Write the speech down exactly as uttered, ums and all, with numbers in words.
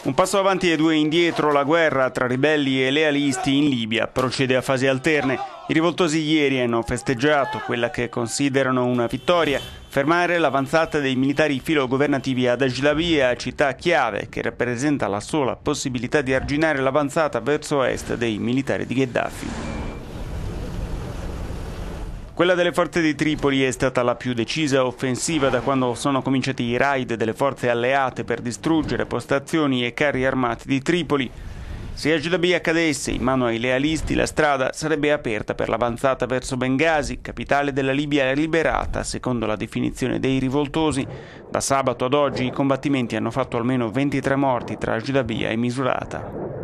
Un passo avanti e due indietro, la guerra tra ribelli e lealisti in Libia procede a fasi alterne. I rivoltosi ieri hanno festeggiato quella che considerano una vittoria, fermare l'avanzata dei militari filogovernativi ad Agilabia, città chiave che rappresenta la sola possibilità di arginare l'avanzata verso est dei militari di Gheddafi. Quella delle forze di Tripoli è stata la più decisa offensiva da quando sono cominciati i raid delle forze alleate per distruggere postazioni e carri armati di Tripoli. Se Agilabia cadesse in mano ai lealisti, la strada sarebbe aperta per l'avanzata verso Bengasi, capitale della Libia liberata, secondo la definizione dei rivoltosi. Da sabato ad oggi i combattimenti hanno fatto almeno ventitré morti tra Agilabia e Misurata.